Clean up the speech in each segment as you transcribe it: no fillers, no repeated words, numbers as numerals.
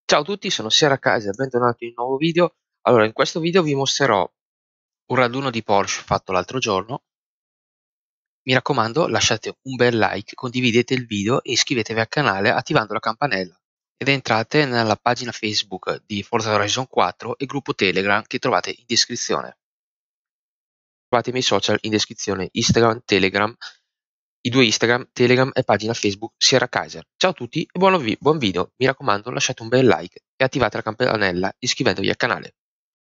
Ciao a tutti, sono Sierra Kaiser, bentornati in un nuovo video. Allora, in questo video vi mostrerò un raduno di Porsche fatto l'altro giorno. Mi raccomando, lasciate un bel like, condividete il video e iscrivetevi al canale attivando la campanella. Ed entrate nella pagina Facebook di Forza Horizon 4 e gruppo Telegram che trovate in descrizione. Trovate i miei social in descrizione, Instagram, Telegram, i due Instagram, Telegram e pagina Facebook Sierra Kaiser. Ciao a tutti e buon video, mi raccomando lasciate un bel like e attivate la campanella iscrivendovi al canale.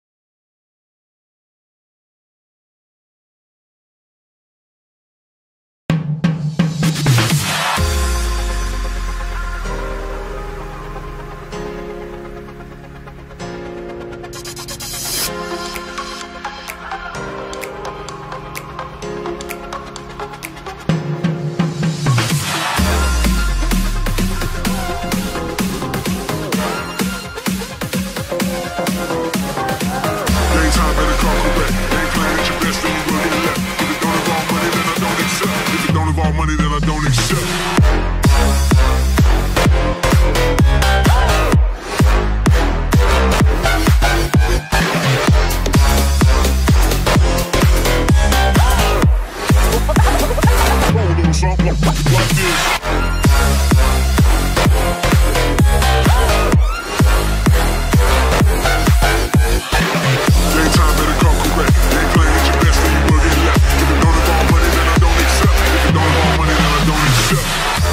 Money that I don't accept. Like this. Daytime better come correct. They ain't playing at your best, then you will get left. If it don't involve money, then I don't accept. If it don't involve money, then I don't accept.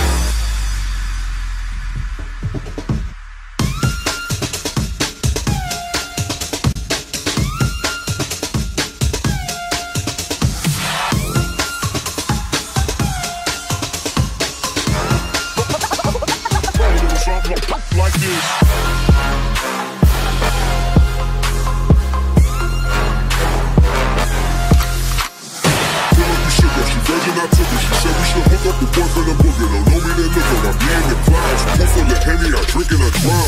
Like this. I took it. She said we should hook up the boyfriend and boogie. Don't know me, then look at I be in the clouds. Pull full of Henny, I drink and I drown.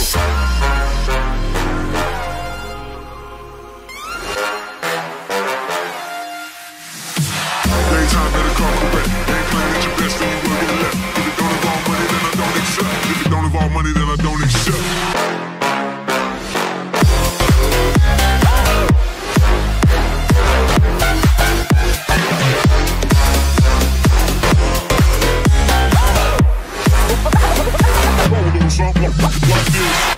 Daytime better come correct. Ain't playing at your best, then you will get left. If it don't involve money, then I don't accept. If it don't involve money, then I don't accept. Like this.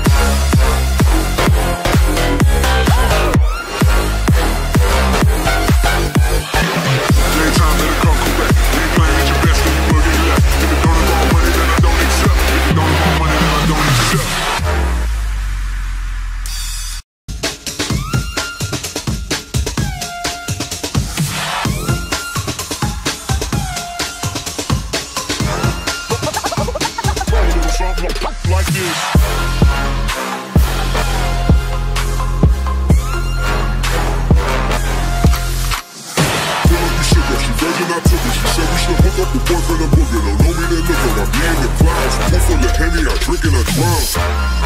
Daytime better come correct. Ain't playing at your best, then you will get left. If it don't involve money, then I don't accept. If it don't involve money, then I don't accept. Like this. I took it. She said we should hook up the boyfriend and boogie. Don't know me, then look at I be in the clouds. Pull full of Henny, I drink and I drown.